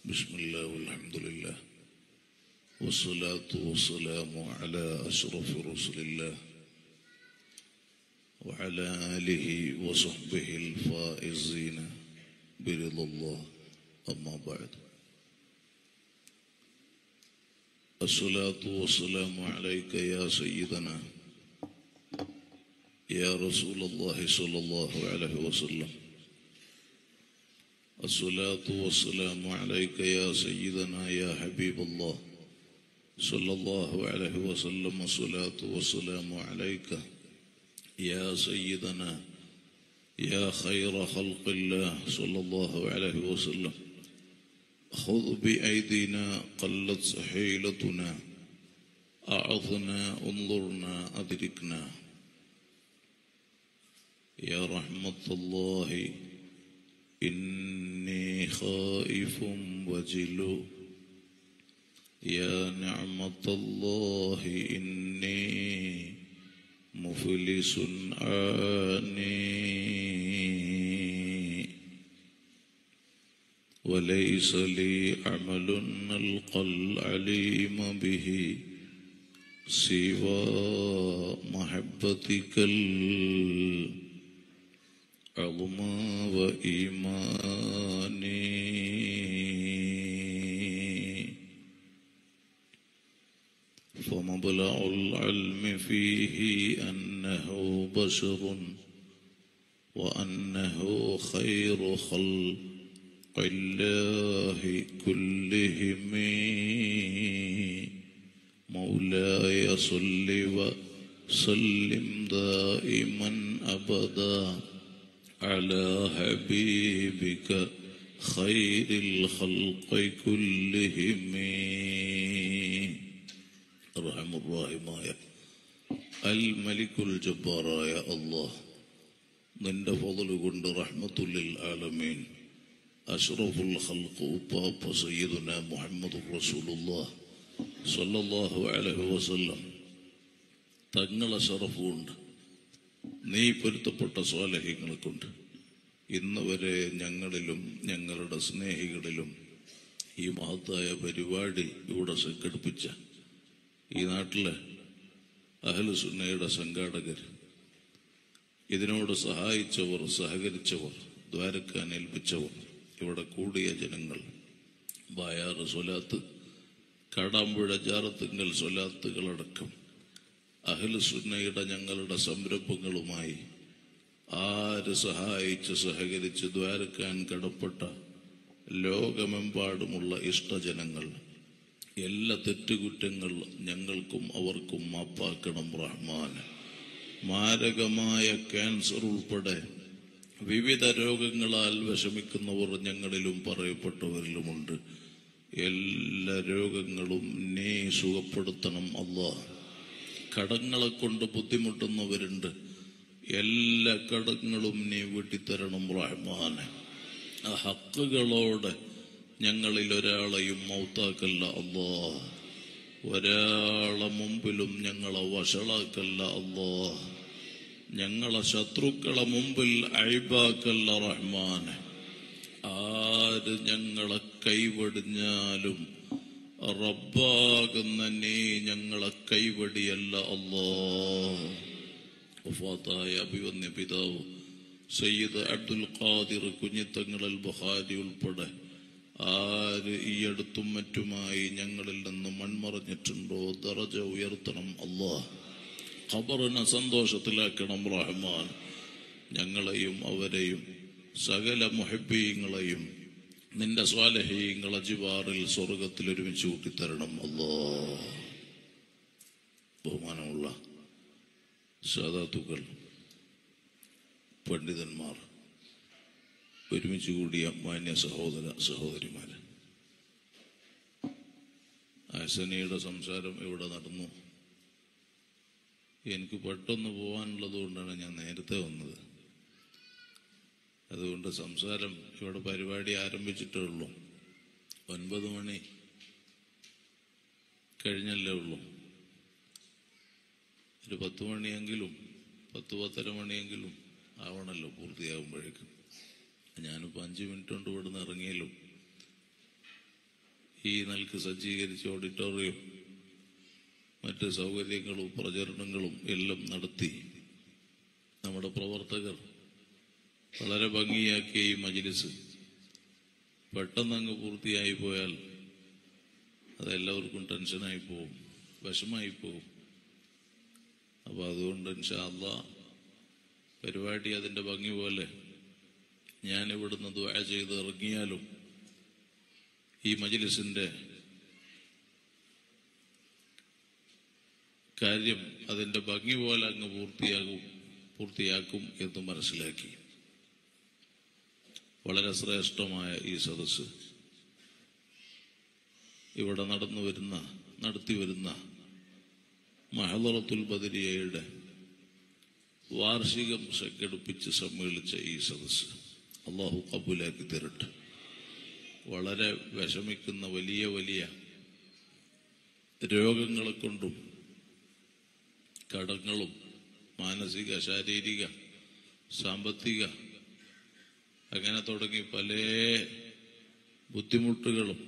بسم الله والحمد لله والصلاة والسلام على أشرف رسل الله وعلى آله وصحبه الفائزين برضا الله أما بعد الصلاة والسلام عليك يا سيدنا يا رسول الله صلى الله عليه وسلم الصلاة والسلام عليك يا سيدنا يا حبيب الله صلى الله عليه وسلم الصلاة والسلام عليك يا سيدنا يا خير خلق الله صلى الله عليه وسلم خذ بأيدينا قلت حيلتنا أعظنا انظرنا أدركنا يا رحمة الله إني خائف وجل يا نعمة الله إني مفلس عاني وليس لي عمل ألقى العليم به سوى محبتك عظمى وإيماني فمبلغ العلم فيه أنه بشر وأنه خير خلق الله كلهم مولاي صل وسلم دائما أبدا على حبيبك خير الخلق كلهم الرحم الراحم الملك الجبار يا الله നിന്റെ ഫضل കൊണ്ട് റഹ്മത്തുൽ ആലമീൻ അഷ്റഫുൽ ഖൽഖ് ഉപ്പാപ്പ സയ്യിദുനാ മുഹമ്മദുർ റസൂലുള്ളാഹ് സ്വല്ലല്ലാഹു അലൈഹി വസല്ലം തങ്ങളെ ശറഫ് കൊണ്ട് നീ പൊരുത്തപ്പെട്ട സ്വാലിഹീങ്ങളെ കൊണ്ട് ഇന്ന് വരെ ഞങ്ങളിലും ഞങ്ങളുടെ സ്നേഹികളിലും ഈ മഹത്തായ പരിപാടി ഇവിടെ സംഘടിപ്പിച്ച ഈ നാട്ടിലെ അഹ്ലു സുന്നയുടെ സംഘാടകർ, ഇതിനോട് സഹായിച്ചവർ, സഹകരിച്ചവർ, ദ്വാരക്കാൻ ഏൽപ്പിച്ചവർ, ഇവിടെ കൂടിയ ജനങ്ങൾ, ബായാറ് സ്വലാത്ത്, കാടാമ്പുഴ ജാറത്തുങ്കൽ സ്വലാത്തുകളടക്കം അഹ്ലു സുന്നയുടെ ഞങ്ങളുടെ സംരംഭങ്ങളുമായി ആര് സഹായിച്ച് സഹകരിച്ച് ദ്വാരക്കാൻ കടപ്പെട്ട ലോകമെമ്പാടുമുള്ള ഇഷ്ടജനങ്ങൾ, എല്ലാ തെറ്റുകുറ്റങ്ങൾ ഞങ്ങൾക്കും അവർക്കും മാപ്പാക്കണം റഹ്മാൻ. മാരകമായ ക്യാൻസർ ഉൾപ്പെടെ വിവിധ രോഗങ്ങളാൽ വിഷമിക്കുന്നവർ ഞങ്ങളിലും പറയപ്പെട്ടവരിലുമുണ്ട്. എല്ലാ രോഗങ്ങളും നീ സുഖപ്പെടുത്തണം അല്ലാഹ്. കടങ്ങളെ കൊണ്ട് ബുദ്ധിമുട്ടുന്നവരുണ്ട്, എല്ലാ കടങ്ങളും നീ വീട്ടിത്തരണം റഹ്മാനെ. ആ ഹക്കുകളോടെ ഞങ്ങളിൽ ഒരാളെയും മൗത്താക്കല്ല അല്ലാഹ്. ഒരാളെ മുമ്പിലും ഞങ്ങളെ വഷളാക്കല്ല അല്ലാഹ്. ഞങ്ങളെ ശത്രുക്കളെ മുമ്പിൽ അയ്ബാക്കല്ല റഹ്മാനെ. ആര് ഞങ്ങളെ കൈവടിഞ്ഞാലും റബ്ബാകുന്ന നീ ഞങ്ങളെ കൈവടിയല്ല അല്ലാഹ്. വഫാത്തായ അഭിവന്യ പിതാവ് സയ്യിദ് അബ്ദുൽ ഖാദിർ കുഞ്ഞിത്തങ്ങൾ അൽ ബുഖാരി ഉൾപ്പെടെ ആര് ഈ അടുത്തും മറ്റുമായി ഞങ്ങളിൽ നിന്ന് മൺമറഞ്ഞിട്ടുണ്ടോ ദറജ ഉയർത്തണം അല്ലാഹ്. ഖബറിനെ സന്തോഷത്തിലാക്കണം റഹ്മാൻ. ഞങ്ങളെയും അവരെയും സകല മുഹബ്ബീങ്ങളെയും നിന്റെ സ്വാലിഹീങ്ങളെ ജിവാറിൽ സ്വർഗത്തിൽ ഒരുമിച്ച് കൂട്ടിത്തരണം അല്ലാഹ്. ബഹുമാനമുള്ള സാദാത്തുക്കൾ, പണ്ഡിതന്മാർ, ഒരുമിച്ച് കൂടിയ മാന്യ സഹോദര സഹോദരിമാര്, ഹസനിയുടെ സംസാരം ഇവിടെ നടന്നു. എനിക്ക് പെട്ടെന്ന് പോകാനുള്ളത് കൊണ്ടാണ് ഞാൻ നേരത്തെ വന്നത്. അതുകൊണ്ട് സംസാരം ഇവിടെ പരിപാടി ആരംഭിച്ചിട്ടേ ഉള്ളൂ. 9 മണി കഴിഞ്ഞല്ലേ ഉള്ളൂ. ഒരു 10 മണിയെങ്കിലും 10-10:30 മണിയെങ്കിലും ആവണല്ലോ പൂർത്തിയാകുമ്പോഴേക്കും. ഞാനിപ്പോൾ 5 മിനിറ്റ് കൊണ്ട് ഇവിടുന്ന് ഇറങ്ങിയല്ലോ. ഈ നിലക്ക് സജ്ജീകരിച്ച ഓഡിറ്റോറിയം മറ്റ് സൗകര്യങ്ങളും പ്രചരണങ്ങളും എല്ലാം നടത്തി നമ്മുടെ പ്രവർത്തകർ വളരെ ഭംഗിയാക്കിയ ഈ മജ്‌ലിസ് പെട്ടെന്നങ്ങ് പൂർത്തിയായി പോയാൽ അതെല്ലാവർക്കും ടെൻഷനായി പോവും, വിഷമായി പോവും. അപ്പൊ അതുകൊണ്ട് ഇൻഷാ അല്ലാഹ് പരിപാടി അതിന്റെ ഭംഗി പോലെ ഞാൻ ഇവിടുന്ന് ദുആ ചെയ്ത് ഇറങ്ങിയാലും ഈ മജ്‌ലിസിന്റെ കാര്യം അതിന്റെ ഭംഗി പോലെ അങ്ങ് പൂർത്തിയാക്കും എന്ന് മനസ്സിലാക്കി. വളരെ ശ്രേഷ്ഠമായ ഈ സദസ്സ് ഇവിടെ നടത്തി വരുന്ന മഹദറത്തുൽ ബദരിയയുടെ വാർഷികം സംഘടിപ്പിച്ച് സമ്മേളിച്ച ഈ സദസ്സ് അല്ലാഹു ഖബൂലാക്കി തരട്ടെ. വളരെ വിഷമിക്കുന്ന വലിയ വലിയ രോഗങ്ങളെ കൊണ്ടും കടങ്ങളും മാനസിക, ശാരീരിക, സാമ്പത്തിക അങ്ങനെ തുടങ്ങി പല ബുദ്ധിമുട്ടുകളും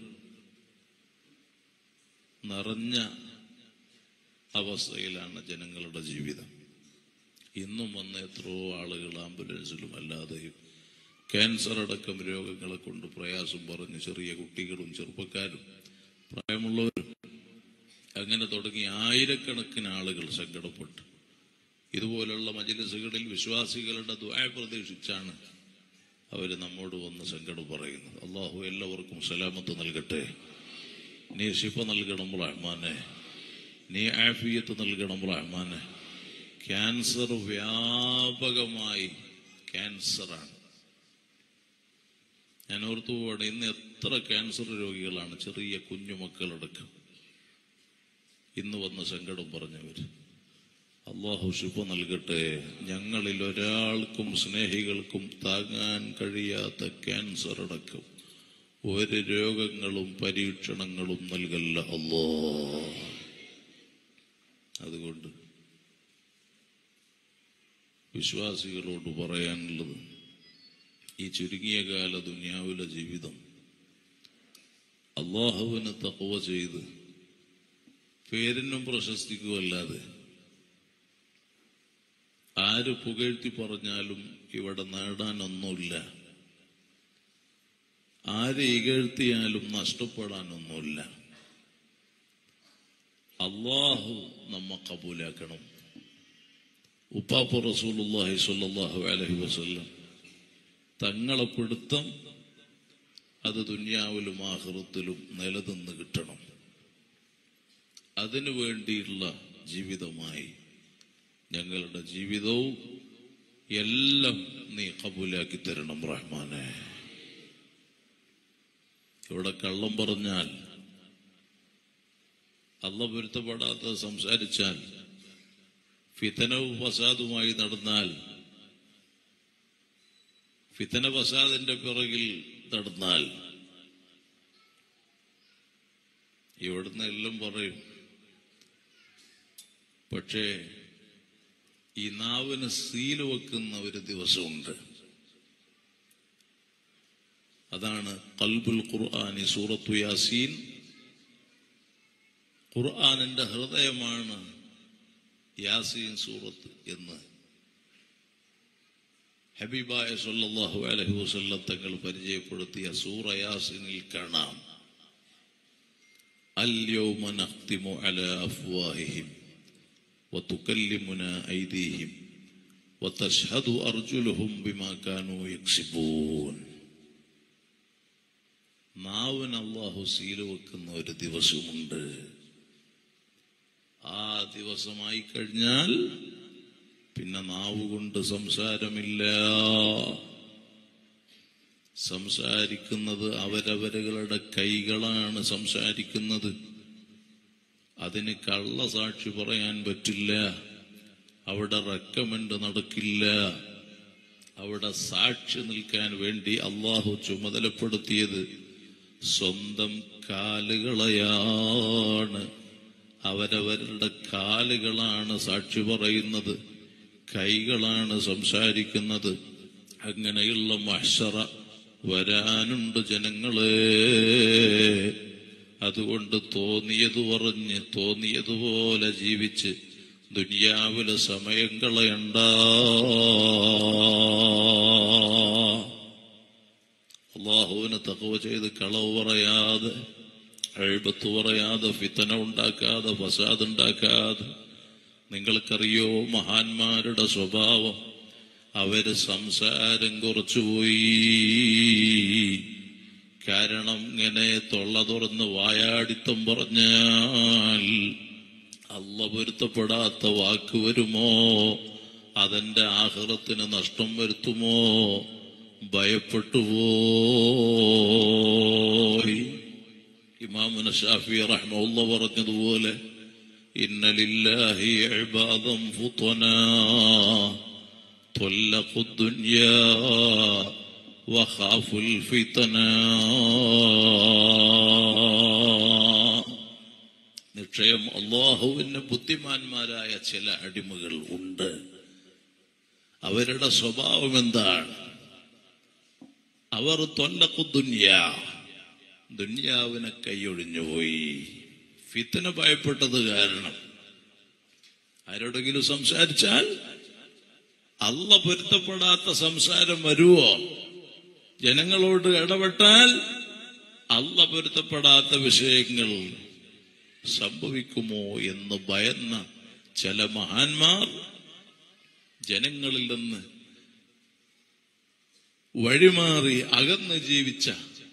നിറഞ്ഞ അവസ്ഥയിലാണ് ജനങ്ങളുടെ ജീവിതം. ഇന്നും വന്ന എത്രയോ ആളുകൾ ആംബുലൻസിലും അല്ലാതെയും ക്യാൻസർ അടക്കം രോഗങ്ങളെ കൊണ്ട് പ്രയാസം പറഞ്ഞ് ചെറിയ കുട്ടികളും ചെറുപ്പക്കാരും പ്രായമുള്ളവരും അങ്ങനെ തുടങ്ങി ആയിരക്കണക്കിന് ആളുകൾ സങ്കടപ്പെട്ടു. ഇതുപോലുള്ള മജ്‌ലിസുകളിൽ വിശ്വാസികളുടെ ദുആ പ്രതീക്ഷിച്ചാണ് അവർ നമ്മോട് വന്ന് സങ്കടം പറയുന്നത്. അല്ലാഹു എല്ലാവർക്കും സലാമത്ത് നൽകട്ടെ. നീ ശിഫ നൽകണം റഹ്മാനെ, നീ ആഫിയത്ത് നൽകണം റഹ്മാനെ. ക്യാൻസർ വ്യാപകമായി ക്യാൻസറാണ്. ഞാൻ ഓർത്തു പോവാണ്, ഇന്ന് എത്ര ക്യാൻസർ രോഗികളാണ്, ചെറിയ കുഞ്ഞുമക്കളടക്കം ഇന്ന് വന്ന് സങ്കടം പറഞ്ഞവര്. അല്ലാഹു ശിഫ നൽകട്ടെ. ഞങ്ങളിൽ ഒരാൾക്കും സ്നേഹികൾക്കും താങ്ങാൻ കഴിയാത്ത ക്യാൻസർ അടക്കം ഒരു രോഗങ്ങളും പരീക്ഷണങ്ങളും നൽകല്ല അല്ലാഹ്. അതുകൊണ്ട് വിശ്വാസികളോട് പറയാനുള്ളത്, ഈ ചുരുങ്ങിയ കാല ദുനിയാവിലെ ജീവിതം അല്ലാഹുവിന് തഖ്വ ചെയ്ത് പേരിനും പ്രശസ്തിക്കുമല്ലാതെ ആര് പുകഴ്ത്തി പറഞ്ഞാലും ഇവിടെ നേടാനൊന്നുമില്ല, ആര് ഇകഴ്ത്തിയാലും നഷ്ടപ്പെടാനൊന്നുമില്ല. അല്ലാഹു നമ്മെ കബൂലാക്കണം. ഉപ്പാപ്പ റസൂലുള്ളാഹി സ്വല്ലല്ലാഹു അലൈഹി വസല്ലം തങ്ങളെ പിടുത്തം അത് ദുനിയാവിലും ആഖിറത്തിലും നിലനിന്ന് കിട്ടണം. അതിനു വേണ്ടിയുള്ള ജീവിതമായി ഞങ്ങളുടെ ജീവിതവും എല്ലാം നീ കബൂലാക്കി തരണം റഹ്മാനെ. ഇവിടെ കള്ളം പറഞ്ഞാൽ, അല്ലാഹു പൊരുത്തപ്പെടാത്ത സംസാരിച്ചാൽ, ഫിതനവും ഫസാദുമായി നടന്നാൽ, ഫിതന ഫസാദിന്റെ പിറകിൽ നടന്നാൽ ഇവിടുന്ന് എല്ലാം പറയും. പക്ഷേ ഈ നാവിന് സീല് വെക്കുന്ന ഒരു ദിവസമുണ്ട്. അതാണ് ഖൽബുൽ ഖുർആനി സൂറത്തു യാസീൻ. ഖുർആനിന്റെ ഹൃദയമാണ് യാസീൻ സൂറത്ത് എന്ന് ഹബീബായ സല്ലല്ലാഹു അലൈഹി വസല്ലം തങ്ങൾ പരിചയപ്പെടുത്തിയ സൂറ യാസീനിൽ കാണാം. അൽ-യൗമ നഖ്തിമു അലാ അഫ്വാഹിഹിം വതുകല്ലിമുനാ ഐദീഹിം വതശ്ഹദു അർജുലുഹും ബിമാ കാനൂ യക്സിബൂൻ. നാവിന് അല്ലാഹു സീല് വെക്കുന്ന ഒരു ദിവസമുണ്ട്. ആ ദിവസമായി കഴിഞ്ഞാൽ പിന്നെ നാവ് കൊണ്ട് സംസാരമില്ല. സംസാരിക്കുന്നത് അവരവരുടെ കൈകളാണ് സംസാരിക്കുന്നത്. അതിന് കള്ളസാക്ഷി പറയാൻ പറ്റില്ല. അവിടെ റെക്കമെൻഡ് നടക്കില്ല. അവിടെ സാക്ഷി നിൽക്കാൻ വേണ്ടി അല്ലാഹു ചുമതലപ്പെടുത്തിയത് സ്വന്തം കാലുകളെയാണ്. അവരവരുടെ കാലുകളാണ് സാക്ഷി പറയുന്നത്, കൈകളാണ് സംസാരിക്കുന്നത്. അങ്ങനെയുള്ള മഹ്ശറ വരാനുണ്ട് ജനങ്ങളെ. അതുകൊണ്ട് തോന്നിയത് പറഞ്ഞ് തോന്നിയതുപോലെ ജീവിച്ച് ദുനിയാവിലെ സമയം കളയണ്ട. അള്ളാഹുവിനെ തഖ്വ ചെയ്ത് കളവ് പറയാതെ, അഴിബത്ത് പറയാതെ, ഫിത്തന ഉണ്ടാക്കാതെ, ഫസാദ് ഉണ്ടാക്കാതെ. നിങ്ങൾക്കറിയോ മഹാന്മാരുടെ സ്വഭാവം? അവര് സംസാരം കുറച്ചുപോയി. കാരണം ഇങ്ങനെ തൊള്ള തുറന്ന് വായാടിത്തം പറഞ്ഞാൽ അള്ളാഹ് പൊരുത്തപ്പെടാത്ത വാക്ക് വരുമോ? അതെന്റെ ആഖിറത്തിന് നഷ്ടം വരുത്തുമോ? ഭയപ്പെട്ടുപോയി. ഇമാമുന ശാഫി റഹ്മത്തുള്ളാഹി പറഞ്ഞതുപോലെ, ഇന്ന ലില്ലാഹി ഇബാദൻ ഫുതനാ ത്വല്ലഖു ദുനിയാ വഖാഫുൽ ഫിതനാ. നിശ്ചയം അല്ലാഹുവിന് ബുദ്ധിമാന്മാരായ ചില അടിമകൾ ഉണ്ട്. അവരുടെ സ്വഭാവം എന്താണ്? അവർ ത്വല്ലഖു ദുനിയാ, ദുനിയാവിനെ കൈയൊഴിഞ്ഞുപോയി. ഫിത്ന ഭയപ്പെട്ടത് കാരണം ആരോടെങ്കിലും സംസാരിച്ചാൽ അല്ലാഹ് പൊരുത്തപ്പെടാത്ത സംസാരം വരുവോ? ജനങ്ങളോട് ഇടപെട്ടാൽ അല്ലാഹ് പൊരുത്തപ്പെടാത്ത വിഷയങ്ങൾ സംഭവിക്കുമോ എന്ന് ഭയന്ന ചില മഹാന്മാർ ജനങ്ങളിൽ നിന്ന് വഴിമാറി അകന്ന് ജീവിച്ച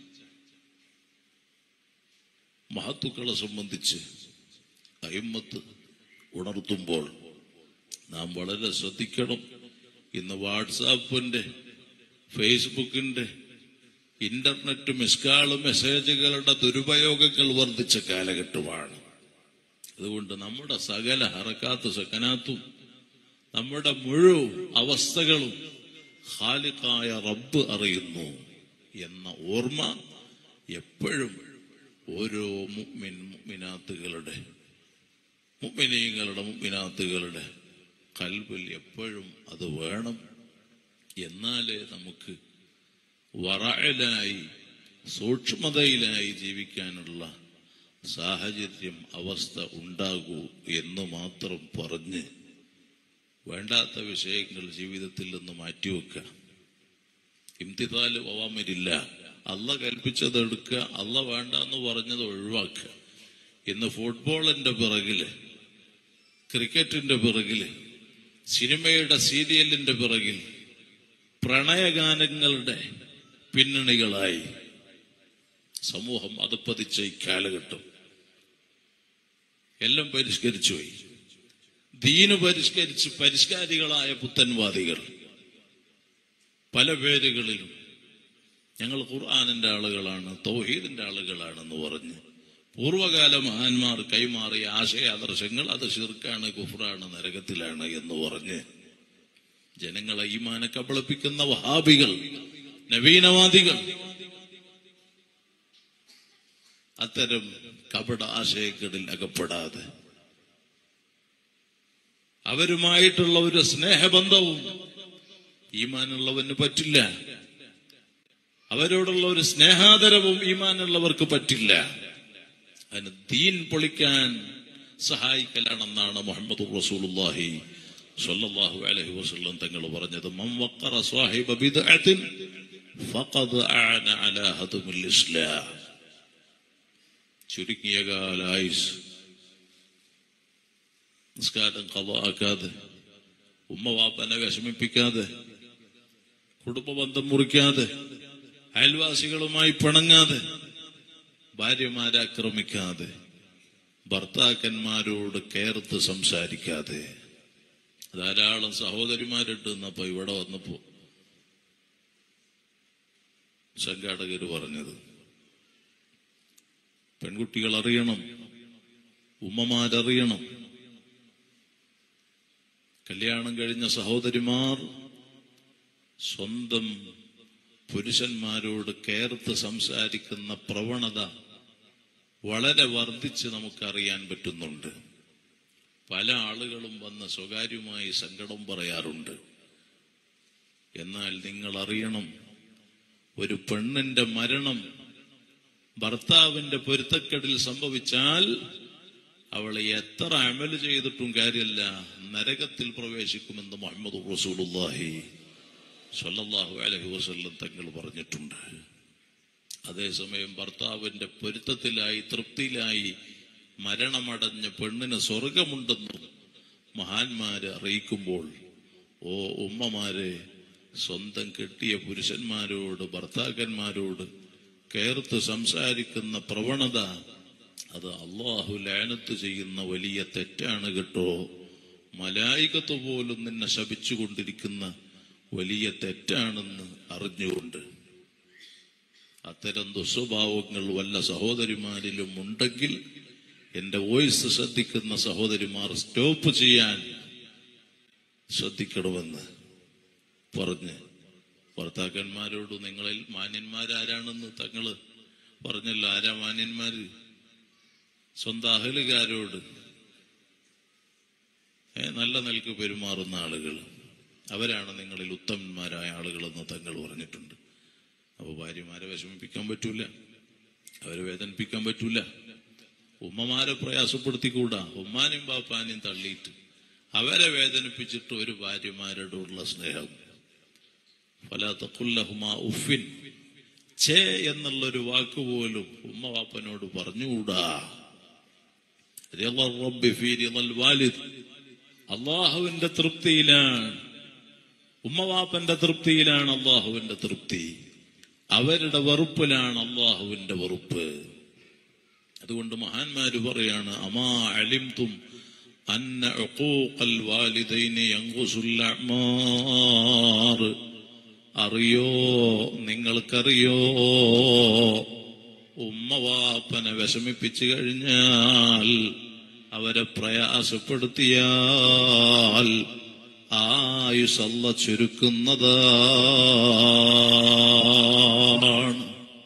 മഹത്തുക്കളെ സംബന്ധിച്ച് അയിമ്മത്ത് ഉണർത്തുമ്പോൾ നാം വളരെ ശ്രദ്ധിക്കണം. ഇന്ന് വാട്സാപ്പിന്റെ, ഫേസ്ബുക്കിന്റെ, ഇന്റർനെറ്റ് മിസ്കാള് മെസ്സേജുകളുടെ ദുരുപയോഗങ്ങൾ വർദ്ധിച്ച കാലഘട്ടമാണ്. അതുകൊണ്ട് നമ്മുടെ സകല ഹറക്കാത്ത് സക്കനാത്തും നമ്മുടെ മുഴുവൻ അവസ്ഥകളും ഖാലിഖായ റബ്ബ് അറിയുന്നു എന്ന ഓർമ്മ എപ്പോഴും ഓരോ മുഅ്മിനീങ്ങളുടെ ഖൽബിൽ എപ്പോഴും അത് വേണം. എന്നാലേ നമുക്ക് വറഅലായി, സൂക്ഷ്മതയിലായി ജീവിക്കാനുള്ള സാഹചര്യം, അവസ്ഥ ഉണ്ടാകൂ എന്ന് മാത്രം പറഞ്ഞ് വേണ്ടാത്ത വിഷയങ്ങൾ ജീവിതത്തിൽ നിന്ന് മാറ്റിവെക്കുക. ഇംതിസാല് അവാമിരില്ല, അള്ളാഹ് കൽപ്പിച്ചത് എടുക്കുക, അള്ളാഹ് വേണ്ട എന്ന് പറഞ്ഞത് ഒഴിവാക്കുക. ഇന്ന് ഫുട്ബോളിന്റെ പിറകില്, ക്രിക്കറ്റിന്റെ പിറകില്, സിനിമയുടെ സീരിയലിന്റെ പിറകിൽ, പ്രണയഗാനങ്ങളുടെ പിന്നണികളായി സമൂഹം അധപ്പതിച്ച ഈ കാലഘട്ടം എല്ലാം പരിഷ്കരിച്ചുപോയി. ദീന് പരിഷ്കരിച്ച് പരിഷ്കാരികളായ പുത്തൻവാദികൾ പല പേരുകളിലും ഞങ്ങൾ ഖുർആനിന്റെ ആളുകളാണ്, തൗഹീദിന്റെ ആളുകളാണെന്ന് പറഞ്ഞ് പൂർവകാല മഹാന്മാർ കൈമാറിയ ആശയാദർശങ്ങൾ അത് ശിർക്കാണ്, കുഫ്റാണ്, നരകത്തിലാണ് എന്ന് പറഞ്ഞ് ജനങ്ങളെ ഈമാനെ കബളിപ്പിക്കുന്ന വഹാബികൾ, നവീനവാദികൾ അത്തരം കപട ആശയങ്ങളിൽ അകപ്പെടാതെ അവരുമായിട്ടുള്ള ഒരു സ്നേഹബന്ധവും ഈമാനുള്ളവന് പറ്റില്ല. അവരോടുള്ള ഒരു സ്നേഹാദരവും ഈമാനുള്ളവർക്ക് പറ്റില്ല. അതിന് ദീൻ പൊളിക്കാൻ സഹായിക്കലാണെന്നാണ് മുഹമ്മദ് റസൂലുള്ളാഹി സ്വല്ലല്ലാഹു അലൈഹി വസല്ലം തങ്ങൾ പറഞ്ഞത്. മൻ വഖറ സാഹിബ ബിദ്അത്തിൻ ഫഖദ് അഅന അലാ ഹദ്മിൽ ഇസ്ലാം. ചുരുങ്ങിയ കാലായുസ്, നിസ്കാരം ഖളാഅക്കാതെ, ഉമ്മ വാപ്പനെ വിഷമിപ്പിക്കാതെ, കുടുംബ ബന്ധം മുറിക്കാതെ, അയൽവാസികളുമായി പിണങ്ങാതെ, ഭാര്യമാരെ ആക്രമിക്കാതെ, ഭർത്താക്കന്മാരോട് കയർത്ത് സംസാരിക്കാതെ. ധാരാളം സഹോദരിമാരുണ്ട്. എന്നപ്പോ ഇവിടെ വന്നപ്പോ സംഘാടകര് പറഞ്ഞത്, പെൺകുട്ടികൾ അറിയണം, ഉമ്മമാരറിയണം, കല്യാണം കഴിഞ്ഞ സഹോദരിമാർ സ്വന്തം പുരുഷന്മാരോട് കയർത്ത് സംസാരിക്കുന്ന പ്രവണത വളരെ വർദ്ധിച്ച് നമുക്കറിയാൻ പറ്റുന്നുണ്ട്. പല ആളുകളും വന്ന് സ്വകാര്യമായി സങ്കടം പറയാറുണ്ട്. എന്നാൽ നിങ്ങൾ അറിയണം, ഒരു പെണ്ണിന്റെ മരണം ഭർത്താവിന്റെ പൊരുത്തക്കെടിൽ സംഭവിച്ചാൽ അവളെ എത്ര അമല് ചെയ്തിട്ടും കാര്യമില്ല, നരകത്തിൽ പ്രവേശിക്കുമെന്ന് മുഹമ്മദ് റസൂലുള്ളാഹി സ്വല്ലല്ലാഹു അലൈഹി വസല്ലം തങ്ങൾ പറഞ്ഞിട്ടുണ്ട്. അതേസമയം ഭർത്താവിന്റെ പൊരുത്തത്തിലായി തൃപ്തിയിലായി മരണമടഞ്ഞ പെണ്ണിന് സ്വർഗമുണ്ടെന്നും മഹാന്മാരെ അറിയിക്കുമ്പോൾ, ഓ ഉമ്മമാരെ, സ്വന്തം കെട്ടിയ പുരുഷന്മാരോട് ഭർത്താക്കന്മാരോട് കേർത്ത് സംസാരിക്കുന്ന പ്രവണത അത് അള്ളാഹു ലഅനത്ത് ചെയ്യുന്ന വലിയ തെറ്റാണ് കേട്ടോ. മലായികത്ത് പോലും നിന്നെ ശപിച്ചുകൊണ്ടിരിക്കുന്ന വലിയ തെറ്റാണെന്ന് അറിഞ്ഞുകൊണ്ട് അത്തരം ദുസ്വഭാവങ്ങൾ വല്ല സഹോദരിമാരിലും ഉണ്ടെങ്കിൽ എന്റെ വോയിസ് ശ്രദ്ധിക്കുന്ന സഹോദരിമാർ സ്റ്റോപ്പ് ചെയ്യാൻ ശ്രദ്ധിക്കണമെന്ന് പറഞ്ഞ്, ഭർത്താക്കന്മാരോട് നിങ്ങളിൽ മാന്യന്മാരാരാണെന്ന് തങ്ങള് പറഞ്ഞല്ലോ. ആരാ മാന്യന്മാര്? സ്വന്തം അഹലുകാരോട് നല്ല നിലക്ക് പെരുമാറുന്ന ആളുകൾ, അവരാണ് നിങ്ങളിൽ ഉത്തമന്മാരായ ആളുകളെന്ന് തങ്ങൾ പറഞ്ഞിട്ടുണ്ട്. അപ്പൊ ഭാര്യമാരെ വിഷമിപ്പിക്കാൻ പറ്റൂല, അവരെ വേദനിപ്പിക്കാൻ പറ്റൂല, ഉമ്മമാരെ പ്രയാസപ്പെടുത്തിക്കൂടാ. ഉമ്മാനും ബാപ്പാനും തള്ളിയിട്ട് അവരെ വേദനിപ്പിച്ചിട്ട് ഒരു ഭാര്യമാരോടുള്ള സ്നേഹം. ഫലാ തഖുൽ ലഹുമാ ഉഫിൻ, ഛേ എന്നുള്ളൊരു വാക്ക് പോലും ഉമ്മ ബാപ്പനോട് പറഞ്ഞുകൂടാ. റിളർ റബ്ബി ഫീ റിളൽ വാലിദ്, അള്ളാഹുവിന്റെ തൃപ്തിയിലാണ്, ഉമ്മവാപ്പന്റെ തൃപ്തിയിലാണ് അള്ളാഹുവിന്റെ തൃപ്തി, അവരുടെ വെറുപ്പിലാണ് അള്ളാഹുവിന്റെ വെറുപ്പ്. അതുകൊണ്ട് മഹാന്മാര് പറയാണ്, അമാ അലിംതും അന്ന ഉഖൂഖൽ വാലിദൈനി യൻഖുസുൽ അഅ്മാർ, അറിയോ, നിങ്ങൾക്കറിയോ, ഉമ്മവാപ്പനെ വിഷമിപ്പിച്ചു കഴിഞ്ഞാൽ, അവരെ പ്രയാസപ്പെടുത്തിയാൽ ആയുസ് അല്ലാഹ് ചുരുക്കുന്നതാണ്.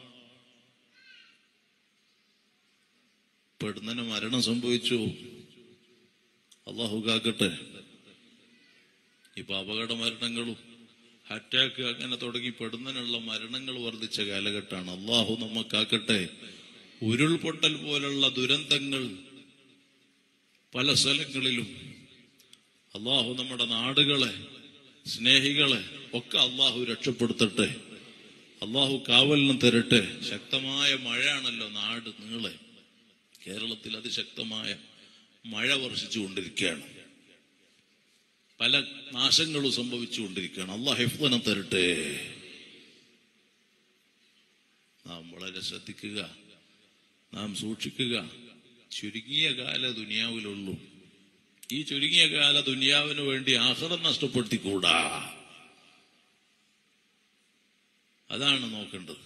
പെടുന്നതിന് മരണം സംഭവിച്ചു, അള്ളാഹു കാക്കട്ടെ. ഇപ്പൊ അപകട മരണങ്ങളും അറ്റാക്ക് അങ്ങനെ തുടങ്ങി പെടുന്നതിനുള്ള മരണങ്ങൾ വർദ്ധിച്ച കാലഘട്ടമാണ്. അള്ളാഹു നമ്മക്കാക്കട്ടെ. ഉരുൾപൊട്ടൽ പോലുള്ള ദുരന്തങ്ങൾ പല സ്ഥലങ്ങളിലും. അള്ളാഹു നമ്മുടെ നാടുകളെ, സ്നേഹികളെ ഒക്കെ അള്ളാഹു രക്ഷപ്പെടുത്തട്ടെ, അള്ളാഹു കാവലിനും തരട്ടെ. ശക്തമായ മഴയാണല്ലോ നാട് നീളെ. കേരളത്തിൽ അതിശക്തമായ മഴ വർഷിച്ചുകൊണ്ടിരിക്കുകയാണ്, പല നാശങ്ങളും സംഭവിച്ചുകൊണ്ടിരിക്കുകയാണ്. അള്ളാഹു ഹിഫ്ളനം തരട്ടെ. നാം വളരെ ശ്രദ്ധിക്കുക, നാം സൂക്ഷിക്കുക. ചുരുങ്ങിയ കാല ദുനിയാവിലുള്ളൂ. ഈ ചുരുങ്ങിയ കാല ദുനിയാവിന് വേണ്ടി ആഖിറത്ത് നഷ്ടപ്പെടുത്തിക്കൂടാ. അതാണ് നോക്കേണ്ടത്.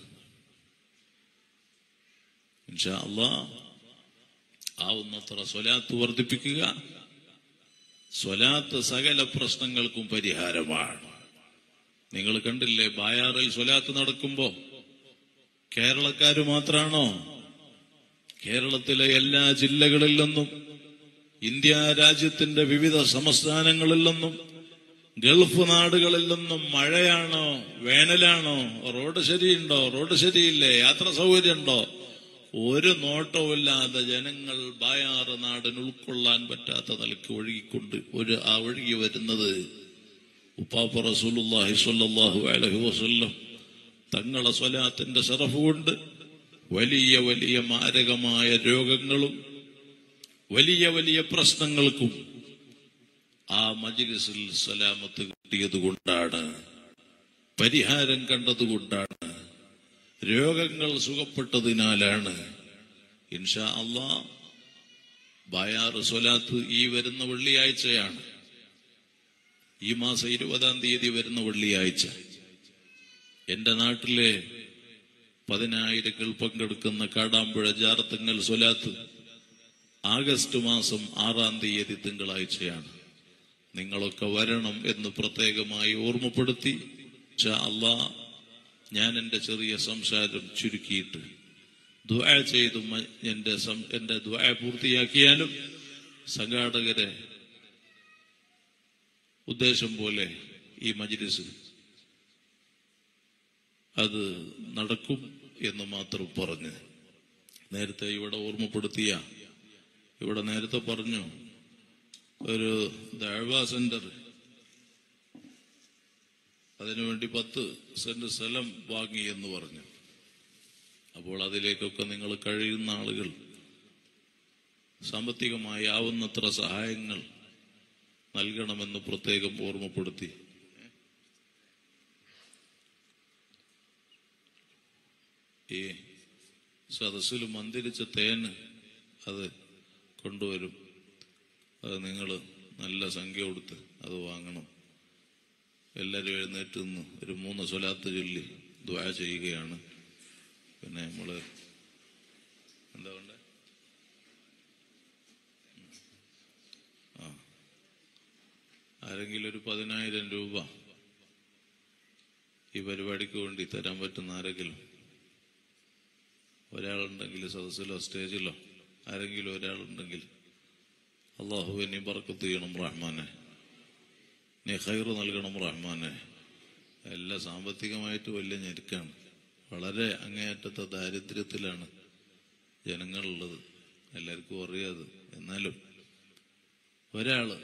ഇൻഷാ അല്ലാഹ് ആവുന്നത്ര സ്വലാത്ത് വർദ്ധിപ്പിക്കുക. സ്വലാത്ത് സകല പ്രശ്നങ്ങൾക്കും പരിഹാരമാണ്. നിങ്ങൾ കണ്ടില്ലേ, ബായാറിൽ സ്വലാത്ത് നടക്കുമ്പോ കേരളക്കാര് മാത്രാണോ? കേരളത്തിലെ എല്ലാ ജില്ലകളിൽ നിന്നും, ഇന്ത്യ രാജ്യത്തിന്റെ വിവിധ സംസ്ഥാനങ്ങളിൽ നിന്നും, ഗൾഫ് നാടുകളിൽ നിന്നും മഴയാണോ വേനലാണോ, റോഡ് ശരിയുണ്ടോ റോഡ് ശരിയില്ലേ, യാത്ര സൗകര്യമുണ്ടോ, ഒരു നോട്ടവുമില്ലാതെ ജനങ്ങൾ ബായാറ് നാടിന് ഉൾക്കൊള്ളാൻ പറ്റാത്ത നിലയ്ക്ക് ഒഴുകിക്കൊണ്ട് ഒഴുകി വരുന്നത് ഉപ്പാപ്പ റസൂലുള്ളാഹി സ്വല്ലല്ലാഹു അലൈഹി വസല്ലം തങ്ങളെ സ്വലാത്തിന്റെ ശറഫ് കൊണ്ട് വലിയ വലിയ മാരകമായ രോഗങ്ങളും വലിയ വലിയ പ്രശ്നങ്ങൾക്കും ആ മജ്ലിസിൽ സലാമത്ത് കിട്ടിയത് കൊണ്ടാണ്, പരിഹാരം കണ്ടതുകൊണ്ടാണ്, രോഗങ്ങൾ സുഖപ്പെട്ടതിനാലാണ്. ഇൻഷാ അല്ലാഹ് ബായാറ് സ്വലാത്ത് ഈ വരുന്ന വെള്ളിയാഴ്ചയാണ്. ഈ മാസം 20-ാം തീയതി വരുന്ന വെള്ളിയാഴ്ച എന്റെ നാട്ടിലെ 10,000 പങ്കെടുക്കുന്ന കാടാമ്പുഴ ജാറത്തുങ്ങൽ സ്വലാത്ത് ആഗസ്റ്റ് മാസം 6-ാം തീയതി തിങ്കളാഴ്ചയാണ്. നിങ്ങളൊക്കെ വരണം എന്ന് പ്രത്യേകമായി ഓർമ്മപ്പെടുത്തി ഇൻഷാ അല്ലാഹ് ഞാൻ എന്റെ ചെറിയ സംസാരം ചുരുക്കിയിട്ട് ദുആ ചെയ്തു എന്റെ ദുആ പൂർത്തിയാക്കിയാലും സംഘാടകരെ ഉദ്ദേശം പോലെ ഈ മജ്ലിസ് അത് നടക്കും എന്ന് മാത്രം പറഞ്ഞ് നേരത്തെ ഇവിടെ ഓർമ്മപ്പെടുത്തിയ, ഇവിടെ നേരത്തെ പറഞ്ഞു ഒരു ദഅ്വാ സെന്റർ, അതിനുവേണ്ടി 10 സെന്റ് സ്ഥലം വാങ്ങി എന്ന് പറഞ്ഞു. അപ്പോൾ അതിലേക്കൊക്കെ നിങ്ങൾ കഴിയുന്ന ആളുകൾ സാമ്പത്തികമായി ആവുന്നത്ര സഹായങ്ങൾ നൽകണമെന്ന് പ്രത്യേകം ഓർമ്മപ്പെടുത്തി. ഈ സദസ്സിൽ മന്ദിരിച്ച തേന് അത് കൊണ്ടുവരും. അത് നിങ്ങൾ നല്ല സംഖ്യ കൊടുത്ത് അത് വാങ്ങണം. എല്ലാവരും എഴുന്നേറ്റ് നിന്ന് ഒരു 3 സ്വലാത്ത് ചൊല്ലി ദുആ ചെയ്യുകയാണ്. പിന്നെ നമ്മള് എന്താ വേണ്ടേ? ആരെങ്കിലും ഒരു 10,000 രൂപ ഈ പരിപാടിക്ക് വേണ്ടി തരാൻ പറ്റുന്ന ആരെങ്കിലും ഒരാളുണ്ടെങ്കിൽ, സദസ്സിലോ സ്റ്റേജിലോ ആരെങ്കിലും ഒരാളുണ്ടെങ്കിൽ, അല്ലാഹുവേ നീ ബർക്കത്ത് ചെയ്യണം റഹ്മാനെ, നീ ഖൈർ നൽകണം റഹ്മാനെ. എല്ലാം സാമ്പത്തികമായിട്ട് വലിയ ഞെരുക്കാണ്. വളരെ അങ്ങേയറ്റത്തെ ദാരിദ്ര്യത്തിലാണ് ജനങ്ങളുള്ളത്. എല്ലാവർക്കും അറിയാതെ. എന്നാലും ഒരാള്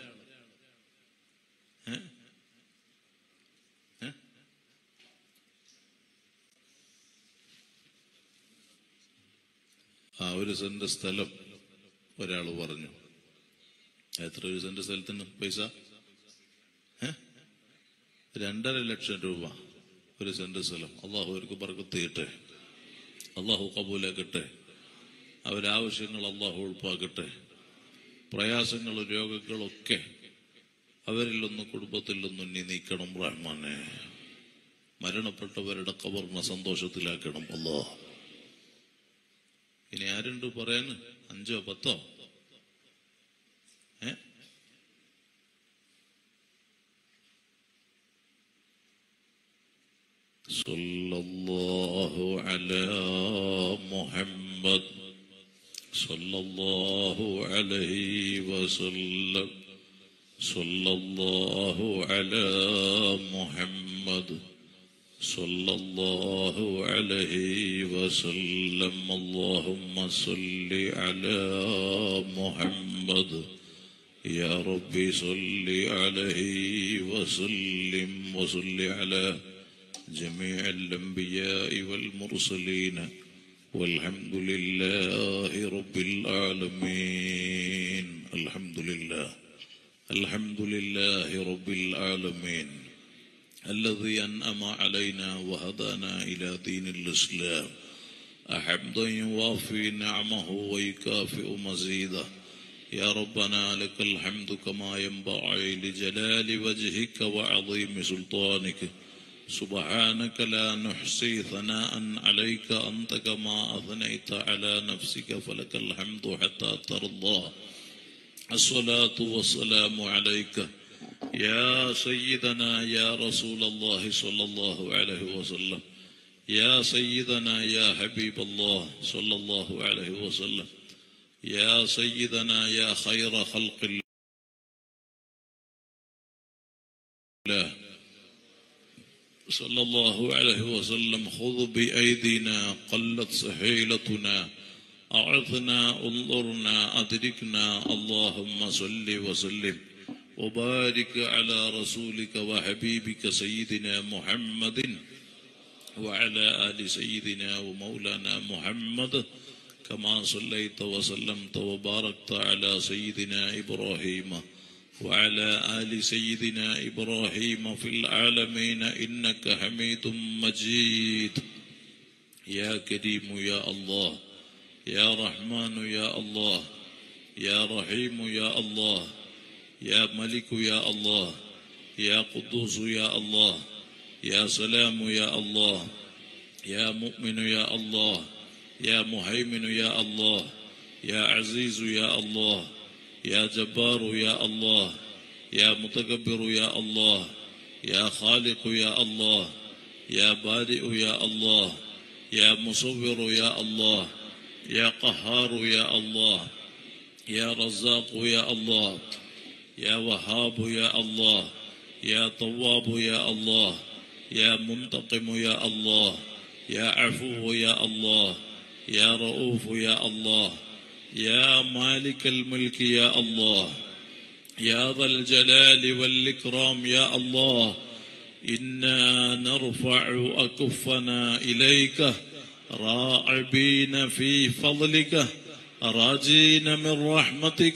ആ 1 സെന്റ് സ്ഥലം ഒരാള് പറഞ്ഞു. എത്ര 1 സെന്റ് സ്ഥലത്തിന് പൈസ? 2.5 ലക്ഷം രൂപ 1 സെന്റ് സ്ഥലം. അള്ളാഹു അവർക്ക് ബർക്കത്ത് ചെയ്യട്ടെ, അള്ളാഹു കബൂലാക്കട്ടെ, അവരാവശ്യങ്ങൾ അള്ളാഹു ഉൾപ്പാക്കട്ടെ. പ്രയാസങ്ങളും രോഗങ്ങളൊക്കെ അവരിൽ നിന്നും കുടുംബത്തിൽ നിന്നും നീ നീക്കണം റഹ്മാനെ. മരണപ്പെട്ടവരുടെ ഖബറിനെ സന്തോഷത്തിലാക്കണം അല്ലാഹ്. ഇനി ആരുണ്ട് പറയാൻ? 5 or 10? സല്ലല്ലാഹു അലാ മുഹമ്മദ് സല്ലല്ലാഹു അലൈഹി വസല്ലം. സല്ലല്ലാഹു അലാ മുഹമ്മദ് സല്ലല്ലാഹു അലൈഹി വസല്ലം. اللهم صل على محمد يا ربي صل عليه وسلم وصل على جميع الأنبياء والمرسلين والحمد لله رب العالمين. الحمد لله الحمد لله رب العالمين الذي أنعم علينا وهدانا إلى دين الإسلام حمدا يوافي نعمه ويكافئ مزيده. يا ربنا لك الحمد كما ينبغي لجلال وجهك وعظيم سلطانك. سبحانك لا نحصي ثناء عليك أنت كما أثنيت على نفسك فلك الحمد حتى ترضى. الصلاة والسلام عليك يا سيدنا يا رسول الله صلى الله عليه وسلم. يا سيدنا يا حبيب الله صلى الله عليه وسلم. يا سيدنا يا خير خلق الله صلى الله عليه وسلم. خذ بأيدينا قلت سهيلتنا أعثنا انظرنا أدركنا. اللهم صل وسلم وبارك على رسولك وحبيبك سيدنا محمد وعلى آل سيدنا ومولانا محمد كما صليت وسلمت وباركت على سيدنا إبراهيم وعلى آل سيدنا إبراهيم في العالمين إنك حميد مجيد. يا كريم يا الله، يا رحمن يا الله، يا رحيم يا الله، يا ملك يا الله، يا قدوس يا الله، يا سلام يا الله، يا مؤمن يا الله، يا مهيمن يا الله، يا عزيز يا الله، يا جبار يا الله، يا متكبر يا الله، يا خالق يا الله، يا بارئ يا الله، يا مصور يا الله، يا قهار يا الله، يا رزاق يا الله، يا وهاب يا الله، يا تواب يا الله، يا منتقم يا الله، يا عفو يا الله، يا رؤوف يا الله يا مالك الملك يا الله يا ذا الجلال والإكرام يا الله إنا نرفع أكفنا إليك راعبين في فضلك راجين من رحمتك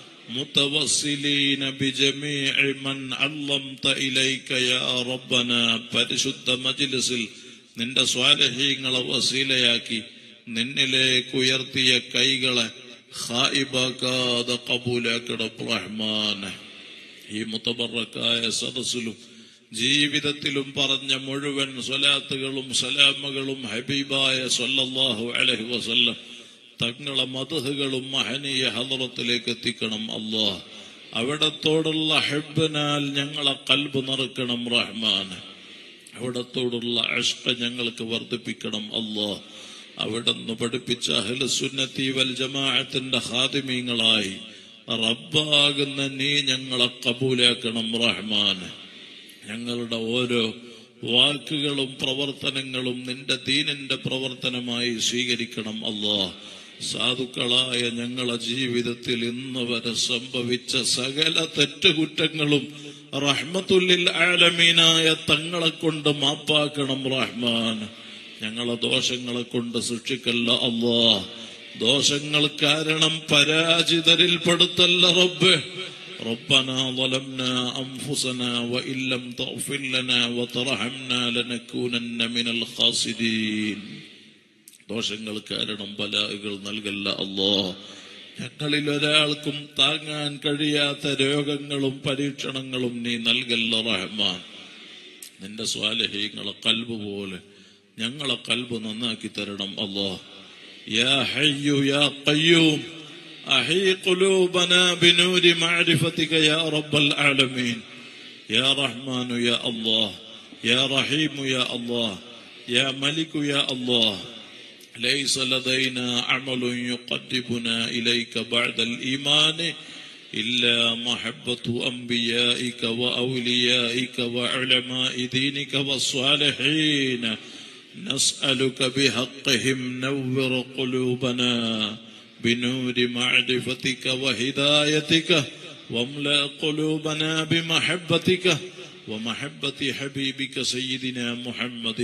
متوسلين بجميع من علمت إليك يا ربنا പരിശുദ്ധ മജ്‌ലിസിൽ നിന്റെ സ്വാലിഹീങ്ങളെ വസീലയാക്കി നിന്നിലേക്ക് ഉയർത്തിയ കൈകളെ ഖായിബാക്കാതെ ഖബൂലാക്കണം റഹ്മാനെ. ഈ മുതബറക്കായ സദസ്സിലും ജീവിതത്തിലും പറഞ്ഞ മുഴുവൻ സ്വലാത്തുകളും സലാമുകളും ഹബീബായ സ്വല്ലല്ലാഹു അലൈഹി വസല്ലം തങ്ങളെ മദ്ഹുകളും മഹനീയ ഹദ്റത്തിലേക്ക് എത്തിക്കണം അല്ലാഹ്. അവിടത്തോടുള്ള ഹബ്ബിനാൽ ഞങ്ങളെ ഖൽബ് നിറക്കണം റഹ്മാനെ. അവിടത്തോടുള്ള ഇഷ്ഖ് ഞങ്ങൾക്ക് വർദ്ധിപ്പിക്കണം അല്ലാഹ്. അവിടുന്ന് പഠിപ്പിച്ച അഹ്ലുസുന്നത്തി വൽ ജമാഅത്തിന്റെ ഖാദിമീങ്ങളായി റബ്ബാകുന്ന നീ ഞങ്ങളെ ഖബൂലാക്കണം റഹ്മാനെ. ഞങ്ങളുടെ ഓരോ വാക്കുകളും പ്രവർത്തനങ്ങളും നിന്റെ ദീനിന്റെ പ്രവർത്തനമായി സ്വീകരിക്കണം അല്ലാഹ്. സാധുക്കളായ ഞങ്ങളെ ജീവിതത്തിൽ ഇന്ന് വരെ സംഭവിച്ച സകല തെറ്റുകുറ്റങ്ങളും റഹ്മത്തുല്ലിൽ ആലമീനായ തങ്ങളെ കൊണ്ട് മാപ്പാക്കണം റഹ്മാൻ. ഞങ്ങളെ ദോഷങ്ങളെ കൊണ്ട് ശിക്ഷിക്കല്ല അല്ലാഹ്. ദോഷങ്ങൾ കാരണം പരാജിതരിൽ പെടുത്തല്ല റബ്ബ്. ربنا ظلمنا أنفسنا وإن لم تغفر لنا وترحمنا لنكونن من الخاسرين. ദോഷങ്ങൾ കാരണം ബലാകൾ നൽകല്ല അല്ലാഹ്. ഞങ്ങളിൽ ഒരാൾക്കും താങ്ങാൻ കഴിയാത്ത രോഗങ്ങളും പരീക്ഷണങ്ങളും നീ നൽകല്ല റഹ്മാൻ. നിന്റെ സ്വാലിഹീങ്ങളെ ഖൽബ് പോലെ ഞങ്ങളെ ഖൽബ് നന്നാക്കി തരണം അല്ലാഹ്. യാ ഹയ്യു യാ ഖയ്യൂം أحي قلوبنا بنور معرفتك يا رب العالمين. يا رحمن يا الله يا رحيم يا الله يا ملك يا الله. ليس لدينا عمل يقربنا إليك بعد الإيمان إلا محبة أنبيائك وأوليائك وعلماء دينك والصالحين. نسألك بحقهم نور قلوبنا بنور معرفتك وهدايتك واملأ قلوبنا بمحبتك ومحبة حبيبك سيدنا محمد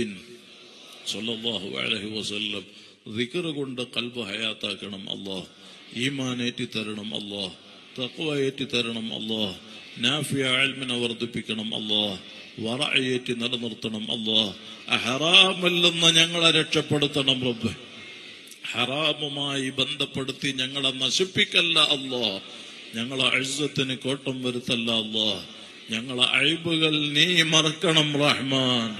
صلى الله عليه وسلم. ذكر കൊണ്ട് ഖൽബ് ഹയാത്താക്കണം അല്ലാഹ്. ഈമാൻ ഏറ്റി തരണം അല്ലാഹ്. തഖ്വ ഏറ്റി തരണം അല്ലാഹ്. നാഫിയ ഇൽമിനെ വർദ്ധിപ്പിക്കണം അല്ലാഹ്. വറഅ ഏറ്റി നിലനിർത്തണം അല്ലാഹ്. ഹറാമിൽ നിന്ന് ഞങ്ങളെ രക്ഷപ്പെടുത്തണം റബ്ബ്. ഹറാമുമായി ബന്ധപ്പെടുത്തി ഞങ്ങളെ നശിപ്പിക്കല്ല അല്ലാഹ്. ഞങ്ങളെ ഇസ്സത്തിന് കോട്ടം വരുത്തല്ല അല്ലാഹ്. ഞങ്ങളെ അയ്ബുകൾ നീ മറക്കണം റഹ്മാൻ.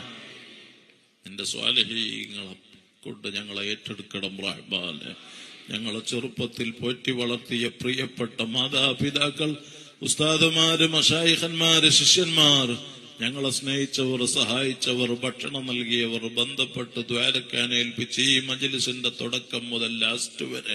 നിന്റെ സ്വാലിഹീങ്ങളെ കൊണ്ട് ഞങ്ങളെ ഏറ്റെടുക്കണം റഹ്മാൻ. ഞങ്ങളെ ചെറുപ്പത്തിൽ പോറ്റി വളർത്തിയ പ്രിയപ്പെട്ട മാതാപിതാക്കൾ, ഉസ്താദുമാര്, മശായിഖന്മാര്, ശിഷ്യന്മാർ, ഞങ്ങളെ സ്നേഹിച്ചവർ, സഹായിച്ചവർ, ഭക്ഷണം നൽകിയവർ, ബന്ധപ്പെട്ട് ദ്വാരക്കാൻ ഏൽപ്പിച്ച് ഈ മജ്‌ലിസിന്റെ തുടക്കം മുതൽ ലാസ്റ്റ് വരെ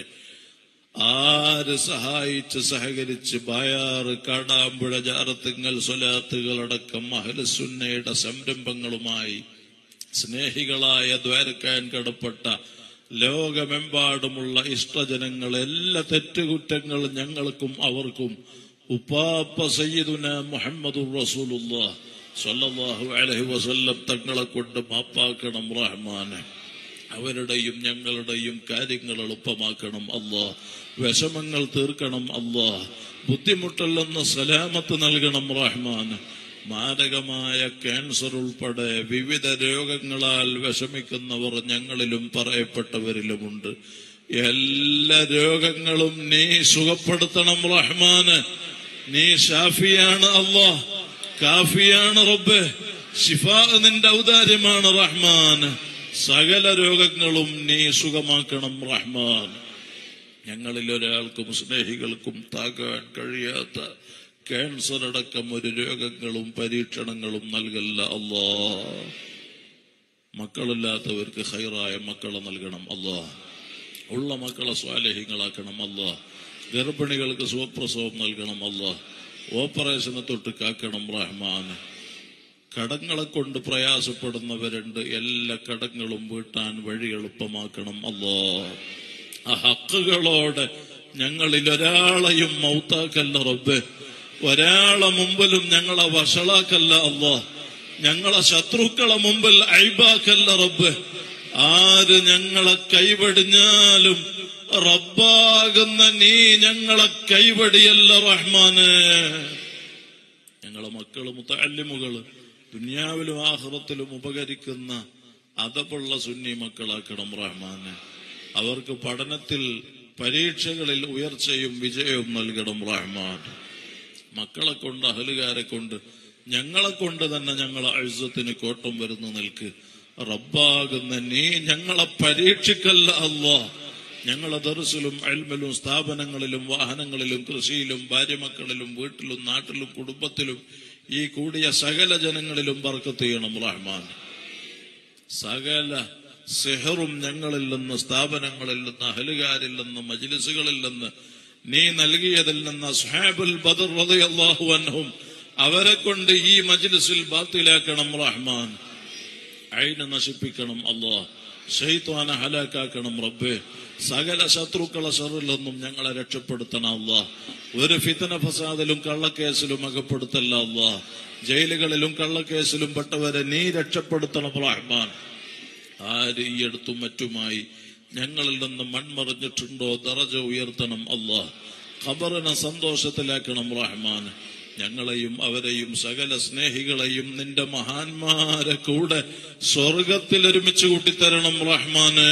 ആര് സഹായിച്ച് സഹകരിച്ച് ബായാറ്, കാടാമ്പുഴ, ജാറത്തുങ്ങൽ, സ്വലാത്തുകൾ അടക്കം അഹ്ലുസുന്നയുടെ സംരംഭങ്ങളുമായി സ്നേഹികളായ ദ്വാരക്കാൻ കടപ്പെട്ട ലോകമെമ്പാടുമുള്ള ഇഷ്ടജനങ്ങൾ, എല്ലാ തെറ്റുകുറ്റങ്ങളും ഞങ്ങൾക്കും അവർക്കും ഉപ്പാപ്പ സയ്യിദുനാ മുഹമ്മദുർ റസൂലുള്ളാഹ് സ്വല്ലല്ലാഹു അലൈഹി വസല്ലം തങ്ങളെ കൊണ്ട് മാപ്പാക്കണം റഹ്മാനെ. അവരുടെയും ഞങ്ങളുടെയും കാര്യങ്ങൾ എളുപ്പമാക്കണം അല്ലാഹ്. വിഷമങ്ങൾ തീർക്കണം അല്ലാഹ്. ബുദ്ധിമുട്ടല്ലെന്ന് സലാമത്ത് നൽകണം റഹ്മാന്. മാരകമായ ക്യാൻസർ ഉൾപ്പെടെ വിവിധ രോഗങ്ങളാൽ വിഷമിക്കുന്നവർ ഞങ്ങളിലും പറയപ്പെട്ടവരിലുമുണ്ട്. എല്ലാ രോഗങ്ങളും നീ സുഖപ്പെടുത്തണം റഹ്മാന്. നീ ഷാഫിയാണ് അല്ലാഹ്, കാഫിയാണ് റബ്ബ്. ശിഫാ നിന്റെ ഔദാര്യമാണ് റഹ്മാൻ. സകല രോഗങ്ങളും നീ സുഖമാക്കണം റഹ്മാൻ. ഞങ്ങളിൽ ഒരാൾക്കും സ്നേഹികൾക്കും താങ്ങാൻ കഴിയാത്ത ക്യാൻസർ അടക്കം ഒരു രോഗങ്ങളും പരീക്ഷണങ്ങളും നൽകല്ല അല്ലാഹ്. മക്കളില്ലാത്തവർക്ക് ഖൈറായ മക്കളെ നൽകണം അല്ലാഹ്. ഉള്ള മക്കളെ സ്വാലിഹീങ്ങളാക്കണം അല്ലാഹ്. ഗർഭിണികൾക്ക് സുഖപ്രസവം നൽകണം അല്ലാഹ്. ഓപ്പറേഷനെ തൊട്ട് കാക്കണം റഹ്മാൻ. കടങ്ങളെ കൊണ്ട് പ്രയാസപ്പെടുന്നവരുണ്ട്. എല്ലാ കടങ്ങളും വീട്ടാൻ വഴി എളുപ്പമാക്കണം അല്ലാ. ആ ഹക്കുകളോടെ ഞങ്ങളിൽ ഒരാളെയും മൗത്താക്കല്ല റബ്ബേ. ഒരാളെ മുമ്പിലും ഞങ്ങളെ വഷളാക്കല്ല അല്ലാ. ഞങ്ങളെ ശത്രുക്കളെ മുമ്പിൽ ഐബാക്കല്ല റബ്ബേ. ആര് ഞങ്ങളെ കൈവടിഞ്ഞാലും റബ്ബാകുന്ന നീ ഞങ്ങളെ കൈവടിയല്ല റഹ്മാനെ. ഞങ്ങളെ മക്കള് മുതഅല്ലിമുകള് ദുനിയാവിലും ആഖിറത്തിലും ഉപകരിക്കുന്ന അദബുള്ള സുന്നി മക്കളാക്കണം റഹ്മാനെ. അവർക്ക് പഠനത്തിൽ പരീക്ഷകളിൽ ഉയർച്ചയും വിജയവും നൽകണം റഹ്മാൻ. മക്കളെ കൊണ്ട് അഹലുകാരെ കൊണ്ട് ഞങ്ങളെ കൊണ്ട് തന്നെ ഞങ്ങളെ ഇസ്സത്തിന് കോട്ടം വരുന്നു നിൽക്ക്. റബ്ബാകുന്ന നീ ഞങ്ങളെ പരീക്ഷിക്കല്ല അല്ലാ. ഞങ്ങളെ ദർസിലും ഇൽമിലും സ്ഥാപനങ്ങളിലും വാഹനങ്ങളിലും കൃഷിയിലും ഭാര്യമക്കളിലും വീട്ടിലും നാട്ടിലും കുടുംബത്തിലും ഈ കൂടിയ സകല ജനങ്ങളിലും ബർക്കത്ത് ചെയ്യണം റഹ്മാൻ. സകല സിഹറും ഞങ്ങളിൽ നിന്ന്, സ്ഥാപനങ്ങളിൽ നിന്ന്, അഹലുകാരിൽ നിന്ന്, മജ്ലിസുകളിൽ നിന്ന്, നീ നൽകിയതിൽ നിന്ന് അസ്ഹാബുൽ ബദർ റളിയല്ലാഹു അൻഹും അവരെ കൊണ്ട് ഈ മജ്ലിസിൽ ബാത്തിലാക്കണം റഹ്മാൻ. ഐന് നശിപ്പിക്കണം അല്ലാഹ്. ശൈത്വാനെ ഹലാക്കാക്കണം റബ്ബേ. സകല ശത്രുക്കളെ ശർറിൽ നിന്നും ഞങ്ങളെ രക്ഷപ്പെടുത്തണം അല്ലാഹ്. ഒരു ഫിത്ന ഫസാദിലും കള്ളക്കേസിലും അകപ്പെടുത്തല്ല അല്ലാഹ്. ജയിലുകളിലും കള്ളക്കേസിലും പെട്ടവരെ നീ രക്ഷപ്പെടുത്തണം റഹ്മാൻ. ആര് ഈ അടുത്തും മറ്റുമായി ഞങ്ങളിൽ നിന്ന് മൺമറിഞ്ഞിട്ടുണ്ടോ ദറജ ഉയർത്തണം അല്ലാഹ്. ഖബറിനെ സന്തോഷത്തിലാക്കണം റഹ്മാൻ. ഞങ്ങളെയും അവരെയും സകല സ്നേഹികളെയും നിന്റെ മഹാന്മാരെ കൂടെ സ്വർഗത്തിൽ ഒരുമിച്ച് കൂട്ടിത്തരണം റഹ്മാനെ.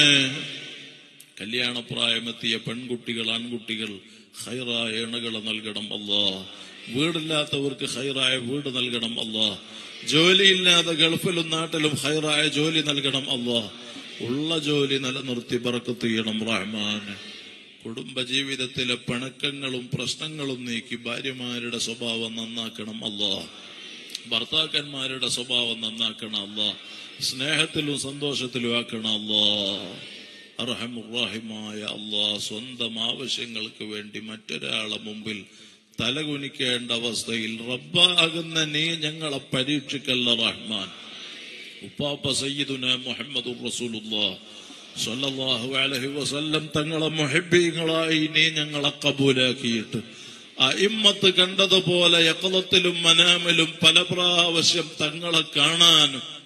കല്യാണപ്രായമെത്തിയ പെൺകുട്ടികൾ, ആൺകുട്ടികൾ ഖൈറായ ഇണകളെ നൽകണം അല്ലാഹ്. വീടില്ലാത്തവർക്ക് ഖൈറായ വീട് നൽകണം അല്ലാഹ്. ജോലിയില്ലാതെ ഗൾഫിലും നാട്ടിലും ഖൈറായ ജോലി നൽകണം അല്ലാഹ്. ഉള്ള ജോലി നിലനിർത്തി ബർക്കത്ത് ചെയ്യണം റഹ്മാൻ. കുടുംബജീവിതത്തിലെ പിണക്കങ്ങളും പ്രശ്നങ്ങളും നീക്കി ഭാര്യമാരുടെ സ്വഭാവം നന്നാക്കണം അല്ലാഹ്. ഭർത്താക്കന്മാരുടെ സ്വഭാവം നന്നാക്കണം അല്ലാഹ്. സ്നേഹത്തിലും സന്തോഷത്തിലും ആക്കണം അല്ലാഹ്. അർഹമുർ-റഹീമായ അല്ലാഹ്, സ്വന്തം ആവശ്യങ്ങൾക്ക് വേണ്ടി മറ്റൊരാളെ മുമ്പിൽ തലകുനിക്കേണ്ട അവസ്ഥയിൽ റബ്ബാകുന്ന നീ ഞങ്ങളെ പരീക്ഷിക്കല്ല റഹ്മാൻ. ഉപ്പാപ്പ സയ്യിദുനാ മുഹമ്മദുർ റസൂലുള്ളാഹി സ്വല്ലല്ലാഹു അലൈഹി വസല്ലം തങ്ങളെ മുഹിബ്ബീങ്ങളായി നീ ഞങ്ങളെ കബൂലാക്കിയിട്ട് അഇമ്മത്ത് കണ്ടതുപോലെ യഖലത്തിലും മനാമിലും പല പ്രാവശ്യം തങ്ങളെ കാണാൻ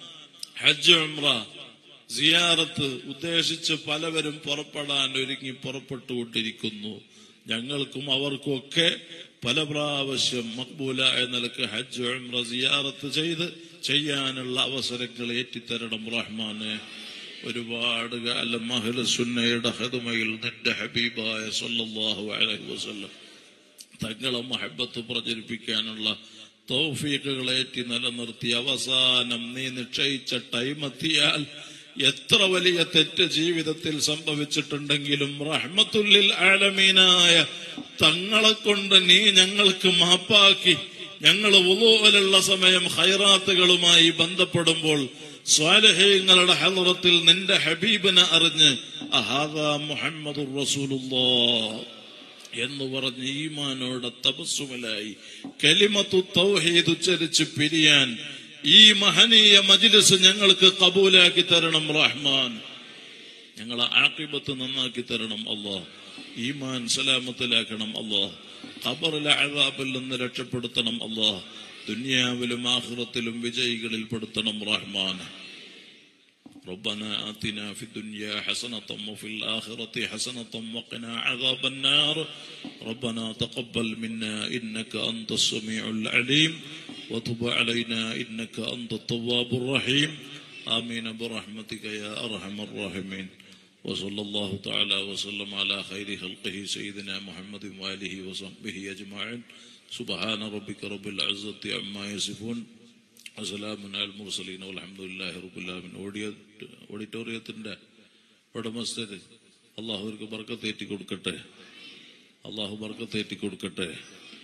ഹജ്ജ് ഉംറ സിയാറത്ത് ഉദ്ദേശിച്ച് പലവരും പുറപ്പെടാൻ ഒരുങ്ങി പുറപ്പെട്ടുകൊണ്ടിരിക്കുന്നു. ഞങ്ങൾക്കും അവർക്കും ഒക്കെ പല പ്രാവശ്യം മഖ്ബൂലായ നിലക്ക് ഹജ്ജ് ഉംറ സിയാറത്ത് ചെയ്യാനുള്ള അവസരങ്ങൾ ഏറ്റിത്തരണം റഹ്മാനെ. ഒരുപാട് കാലം അഹ്ലു സുന്നയുടെ ഖിദ്മയിൽ നിന്റെ ഹബീബായ സല്ലല്ലാഹു അലൈഹി വസല്ലം തങ്ങളെ മഹബ്ബത്ത് പ്രചരിപ്പിക്കാനുള്ള തൗഫീഖുകൾ ഏറ്റി നിലനിർത്തി അവസാനം നീ നിശ്ചയിച്ച ടൈം എത്തിയാൽ എത്ര വലിയ തെറ്റ് ജീവിതത്തിൽ സംഭവിച്ചിട്ടുണ്ടെങ്കിലും റഹ്മത്തുല്ലിൽ ആലമീനായ തങ്ങളെ കൊണ്ട് നീ ഞങ്ങൾക്ക് മാപ്പാക്കി ഞങ്ങൾ വുളൂഇലുള്ള സമയം ഖൈറാത്തുകളുമായി ബന്ധപ്പെടുമ്പോൾ സ്വാലിഹീങ്ങളുടെ ഹളറത്തിൽ നിന്റെ ഹബീബിനെ അറിഞ്ഞ് അഹാദാ മുഹമ്മദുർ റസൂലുള്ളാഹ് എന്ന് പറഞ്ഞ് ഈമാനോടെ തബസ്സുമിലായി കലിമത്തു തൗഹീദ് ഉച്ചരിച്ച് പിരിയാൻ ഈ മഹനീയ മജ്ലിസ് ഞങ്ങൾക്ക് കബൂലാക്കി തരണം റഹ്മാൻ. ഞങ്ങളെ ആഖിബത്ത് നന്നാക്കി തരണം അല്ലാഹ്. ഈമാൻ സലാമത്തിലാക്കണം അല്ലാഹ്. ഖബറിലെ അദാബിൽ നിന്ന് രക്ഷപ്പെടുത്തണം അല്ലാഹ്. ദുനിയാവിലും ആഖിറത്തിലും വിജയികളിൽ പെടുത്തണം റഹ്മാൻ. ربنا آتنا في الدنيا حسنة وفي الآخرة حسنة وقنا عذاب النار. ربنا تقبل منا إنك أنت السميع العليم وتب علينا إنك أنت التواب الرحيم. آمين برحمتك يا أرحم الراحمين. وصلى الله تعالى وسلم على خير خلقه سيدنا محمد وآله وصحبه أجمعين. سبحان ربك رب العزة عما يصفون وسلام على المرسلين والحمد لله رب العالمين. ഓഡിറ്റോറിയത്തിന്റെ ഉടമസ്ഥര് അള്ളാഹു അവർക്ക് ബർക്കത്ത് ഏറ്റി കൊടുക്കട്ടെ. അള്ളാഹു ബർക്കത്ത് ഏറ്റി കൊടുക്കട്ടെ.